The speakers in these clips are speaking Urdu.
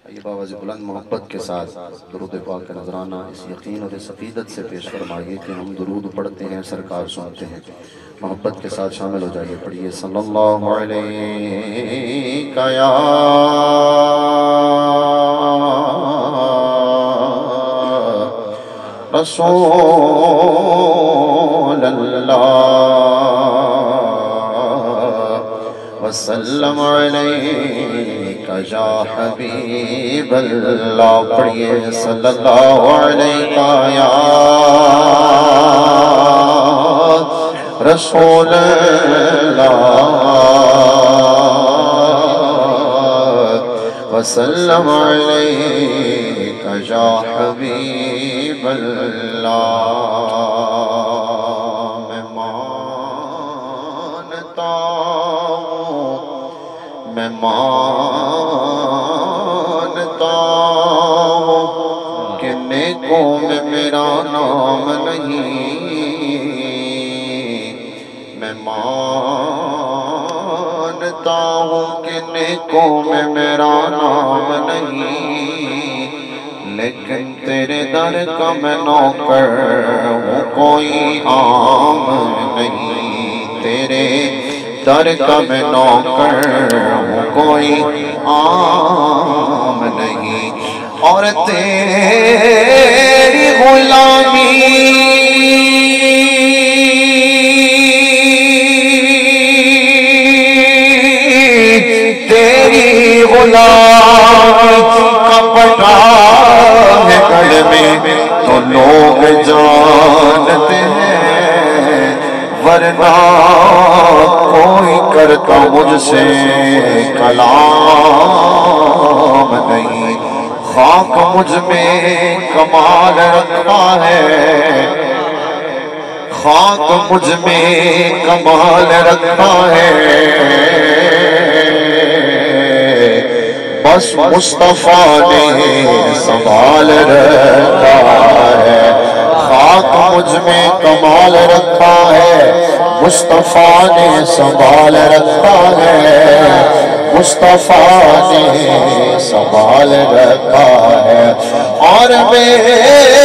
یہ باوجہ بلند محبت کے ساتھ درود پاک کا نذرانہ اس یقین اور اس عقیدت سے پیش فرمائیے کہ ہم درود پڑھتے ہیں، سرکار سنتے ہیں۔ محبت کے ساتھ شامل ہو جائیے، پڑھیے صلی اللہ علیہ یا رسول اللہ وسلم علیکہ یا حبیب اللہ، پڑھیے صلی اللہ علیکہ یا رسول اللہ وسلم علیکہ یا حبیب اللہ۔ میں مانتا ہوں، میں مانتا ہوں کہ نیکوں میں میرا نام نہیں، میں مانتا ہوں کہ نیکوں میں میرا نام نہیں، لیکن تیرے در کا میں نوکر ہوں، کوئی عام نہیں، تیرے در کا میں نوکر ہوں، کوئی عام نہیں، اور تیری غلامی کپڑا ہے گھر میں تو لوگ جانتے ہیں، ورنہ کوئی کرتا مجھ سے کلام نہیں۔ خاک مجھ میں کمال رکھا ہے، خاک مجھ میں کمال رکھا ہے، بس مصطفیٰ نے سنبھال رکھا ہے، خاک مجھ میں کمال رکھا ہے، مصطفیٰ نے سنبھال رکھا ہے، مصطفیٰ نے سنبھال رکھا ہے، اور میرے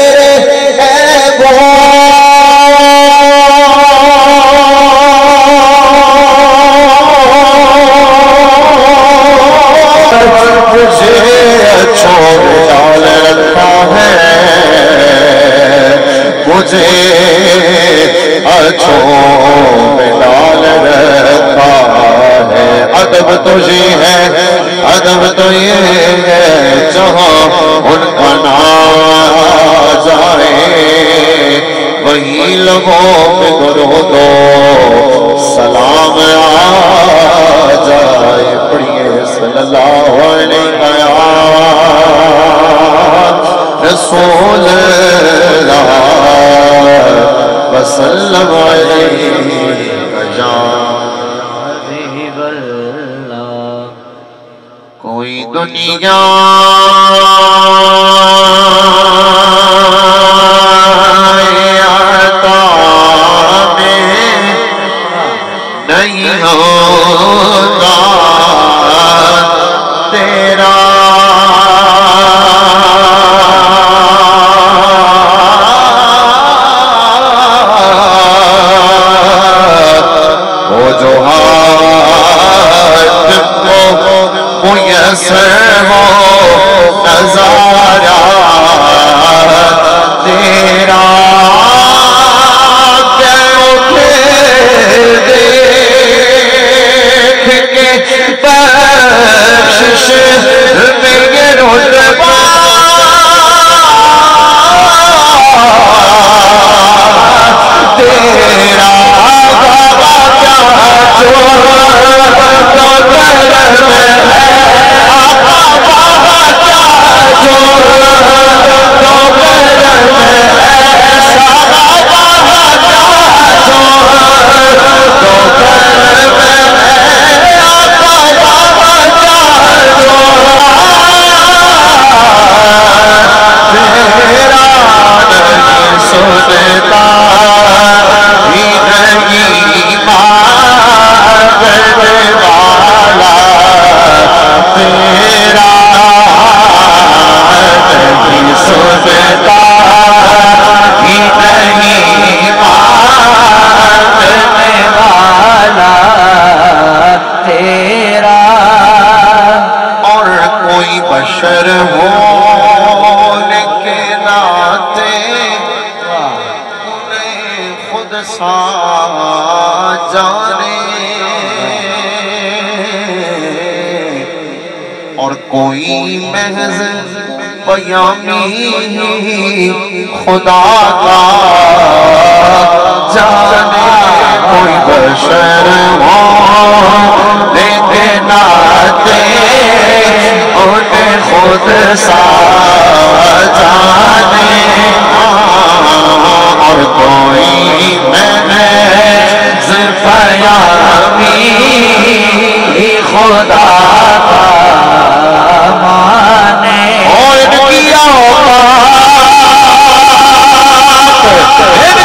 مجھے اچھوں میں ڈال رکھا ہے۔ ادب تو یہ ہے، ادب تو یہ ہے، جہاں ان کا نام جائے وہی لبوں پہ درود و سلام آ جائے، پڑھیے صلی اللہ علیہ رسول اللہ وسلم علیہ یا حبیب اللہ۔ کوئی دنیا عطا میں نہیں ہوتا تیرا، میسر ہو نظارہ تیرا، دیکھ کے بخشش میں یہ رتبہ تیرا، کوئی بشر ہونے کے ناطے انہیں خود سا جانے، اور کوئی محض پیامی خدا کا جانے، کوئی بشر ہونے کے ناطے انہیں خود سا جانے، اور کوئی محض پیامی خدا کا مانے، اور ان کی اوقات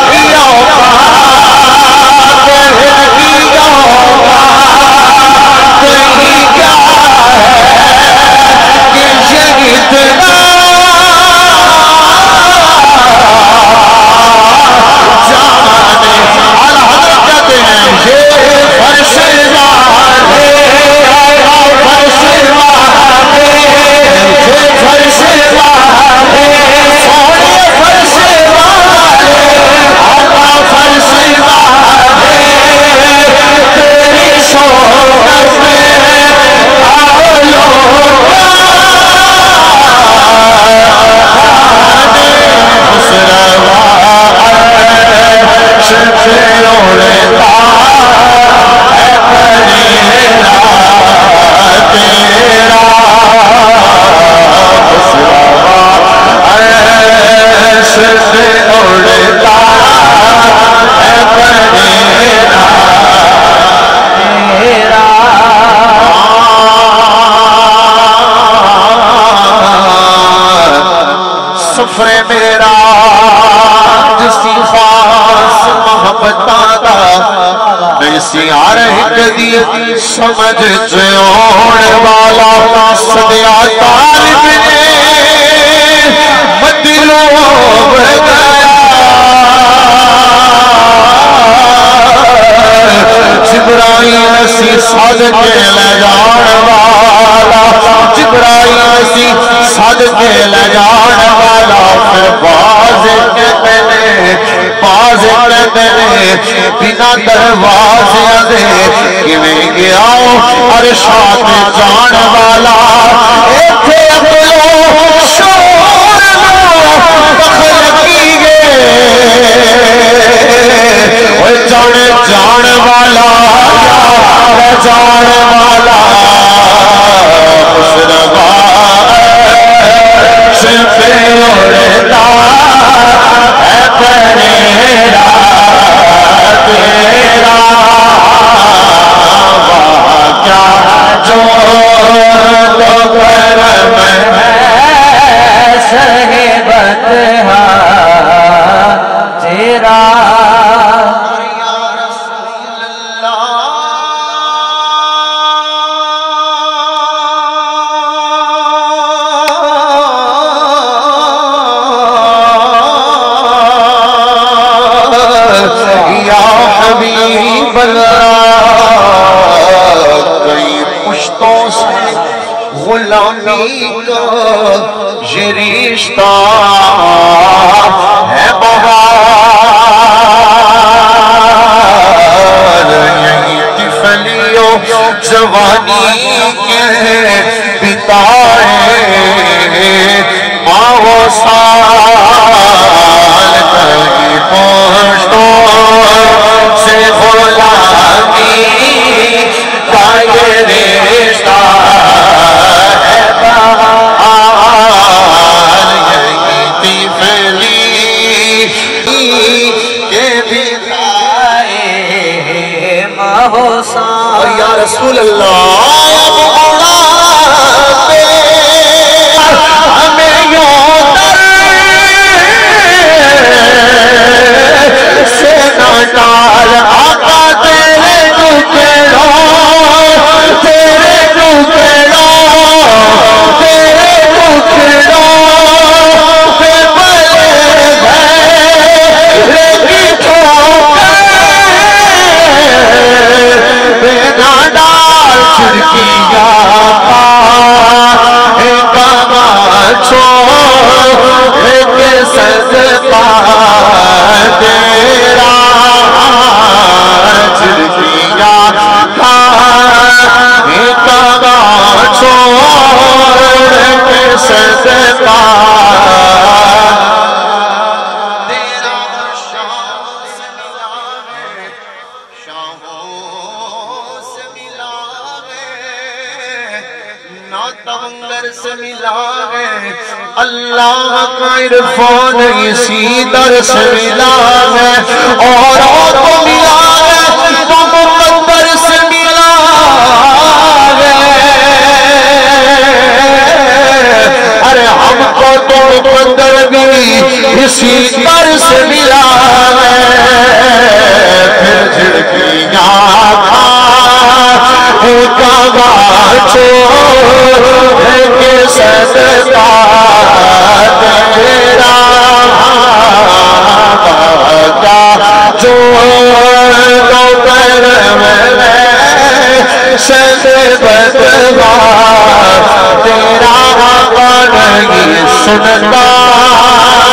سفر میرا جسی خاص محبتاں دا نیسی آرہ کدی سمجھ چیون والا صدیا طالب نے مدلوب گیا، جبرائیل اسی ساد کے لے جان والا، جبرائیل اسی ساد کے لے جان والا، پھر باز کہتے نے بنا دروازے دے کیویں گیا عرشات جان والا، ایتھے اپلو شور نو دخل کی گئے، جان والا جان والا خوشربا شفے اڑتا ہے پریرا تیرا، واقعہ جو تو کرم ہے صحبت تیرا، کئی پشتوں سے غلامی کا یہ رشتہ ہے بہار، یہی طفلیوں جوانی کے بتائے ماہ و سال، کئی پشتوں سے غلامی کا یہ رشتہ ہے بہار، یہی طفلی کے بتائے ماہ و سال، یا رسول اللہ ہمیں یوں سے نہ ڈال آقا تیرے چھوڑ کے صدقہ تیرا جھڑکیاں کھائیں کعبہ چھوڑ کے صدقہ تیرا شاہوں سے ملا ہے شاہوں سے ملا ہے ناتونگر سے ملا ہے اللہ کا عرفان اسی در سے ملا ہے اوروں کو ملا ہے تو مقدر سے ملا ہے ارے ہم کو تو مقدر بھی اسی در سے ملا ہے پھر جھڑکیاں کھائیں کعبہ چھوڑ کے صدقہ تیرا جو دوپہر میں شد بدوا تیرا نہیں سنتا